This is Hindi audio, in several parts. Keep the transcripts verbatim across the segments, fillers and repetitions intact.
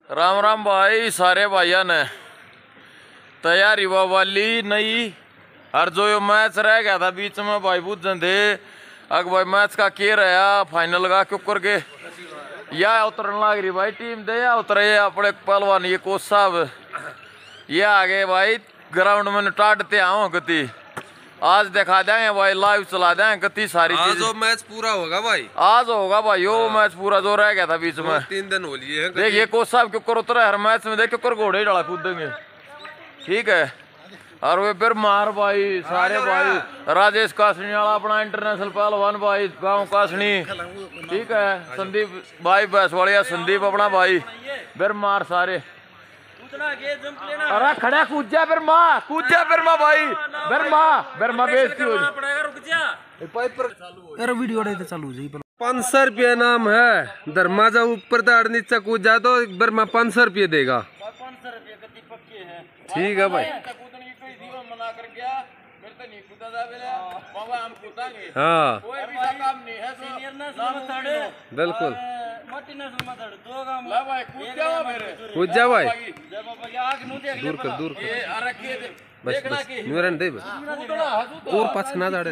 राम राम भाई, सारे भाइया ने तैयारी वाली नई। और जो ये मैच रह गया था बीच में भाई बुझन थे अग भाई मैच का के रहा फाइनल का क्यों करके या उतरन लग रही भाई टीम दे या उतरे अपने पहलवान ये कोच साहब ये आगे भाई ग्राउंड में टाटते आओ गति आज दिखा देंगे भाई, लाइव चला देंगे गति सारी आज जो मैच पूरा होगा भाई, आज होगा भाई यो मैच पूरा जो रह गया था बीच में तीन दिन हो लिए देखिए कोच साहब क्यों कर उतरा हर मैच में, देख क्यों कर घोड़े डाला कूदेंगे ठीक है। और वे फिर मार भाई सारे भाई राजेश कासनी वाला अपना इंटरनेशनल पहलवान भाई गांव कासनी ठीक है, संदीप भाई भैंसवाड़िया संदीप अपना भाई फिर मार सारे अरे खड़ा कूद जा फिर माँ कूद जा फिर माँ भाई फिर माँ फिर माँ बेइज्जती हो अरे वीडियो चालू पाँच सौ रुपया नाम है धर्मा जा ऊपर दाड़ नीचे कूद जा तो एक बार मैं पाँच सौ रुपये देगा। ठीक है भाई हाँ बिल्कुल कूद जा भाई दूर कर दूर कर बस बस न्यूरन दे और पास ना दाड़े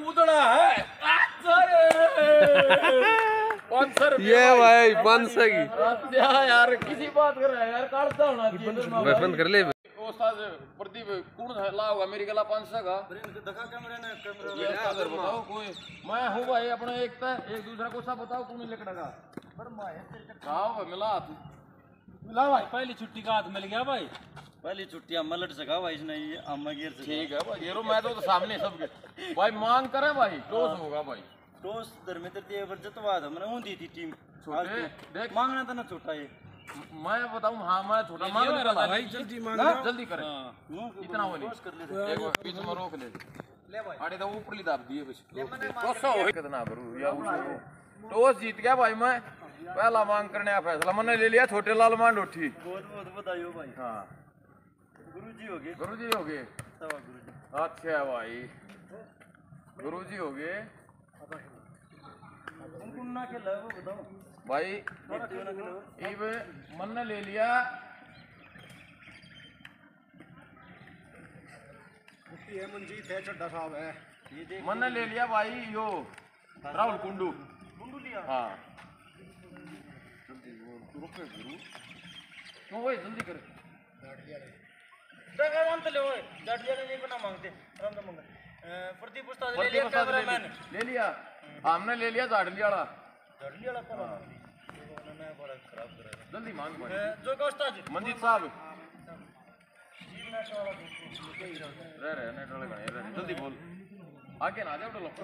ये भाई पाँच सौ की यार किसी बात कर रहा है यार काटता होना बंद कर ले प्रदीप कौन ला होगा मेरी गला पाँच सौ का बताओ कोई मैं हूँ भाई अपना एक था एक दूसरा को सब बताओ कौन लिखना का मिला मिला भाई पहली छुट्टी का हाथ मिल गया भाई, पहली छुट्टी मलट सका भाई इसने ये अम्मा गिर से ठीक है भाई ये मैं तो, तो सामने सबके भाई मांग करे भाई टॉस होगा भाई टॉस धर्मेंद्र ते जतवा था मैंने दी थी टीम देख मांगना था ना छोटा ये मैं बताऊं हाँ मैं छोटा मांग रहा भाई जल्दी मांग जल्दी करे इतना वो नहीं एक बार बीच में रोक ले ले भाई अरे तो ऊपर ली दाब दिए बस कोसा हो कितना करूं या टॉस जीत गया भाई मैं पहला मांग करने का फैसला मैंने ले लिया छोटे लाल मांड उठी बहुत बहुत बधाई भाई। हाँ गुरुजी हो गए गुरुजी हो गए अच्छा भाई गुरुजी हो गए भाई इब मन ने ले लिया है मंजीत है चड्डा साहब है मन ने ले लिया भाई यो राहुल कुंडू कुंडू लिया हाँ रुके गुरु क्यों भाई जल्दी कर नहीं बना मांगते प्रदीप उस्ताद ले लिया कैमरामैन ले लिया हमने ले लिया झाड़ली वाला झाड़ली वाला पर उन्होंने बड़ा खराब करा जल्दी मांग जो का उस्ताद मंजीत साहब रह रहे नेट वाले गाने रह जल्दी बोल आगे ना जाओ लोग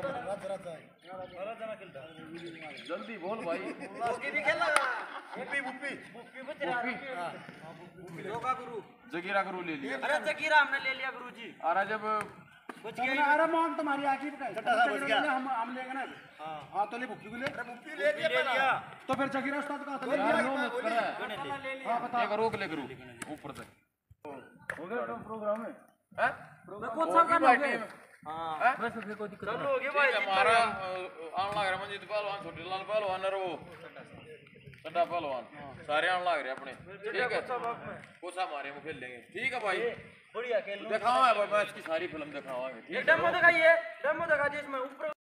जल्दी बोल भाई उसकी भी खेलना बुप्पी बुप्पी बुप्पी बच रहा जोगा गुरु जगीरा गुरु ले लिया अरे जगीरा हमने ले लिया गुरुजी अरे जब बच गया अरे मांग तुम्हारी आखिर का चड्डा साहब बच गया हम हम लेंगे ना हां हां तो ले बुप्पी को ले अरे बुप्पी ले लिया तो फिर जगीरा उस्ताद का ले लिया हां बता एक रोक ले गुरु ऊपर से हो गया प्रोग्राम है हैं कौन सा करना है हां बस फिर कोई दिक्कत नहीं होगी भाई हमारा आन लग रहा मंजीत पहलवान छोटे लाल पहलवान और वो चड्डा पहलवान सारे आन लग रहे अपने ठीक है कोसा मारे हम खेल लेंगे ठीक है भाई बढ़िया खेल दिखाओ मैच की सारी फिल्म दिखावांगे डेमो दिखाइए डेमो दिखा दिए इसमें ऊपर